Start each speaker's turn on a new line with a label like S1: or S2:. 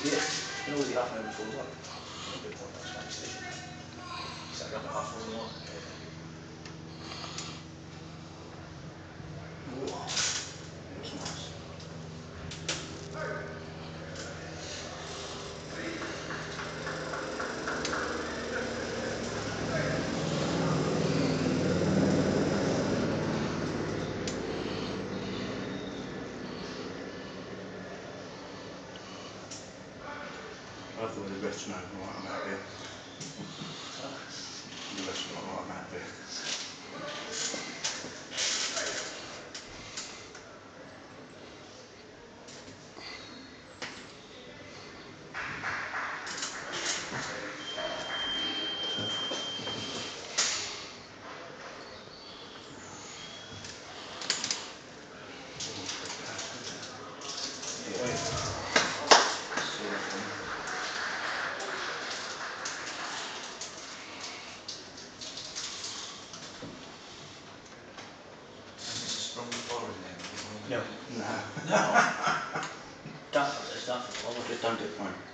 S1: Yeah. You know where the half an hour goes on? A bit more than that station. So I got the half hour more.
S2: Whoa. That's nice. I thought the restaurant right, I'm happy. The restaurant right, I'm happy.
S1: Strong fire in there.
S2: No.
S1: No.
S2: Don't, there's nothing wrong with it, don't it, fine.